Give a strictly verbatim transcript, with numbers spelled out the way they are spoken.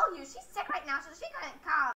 you, she's sick right now, so she couldn't come.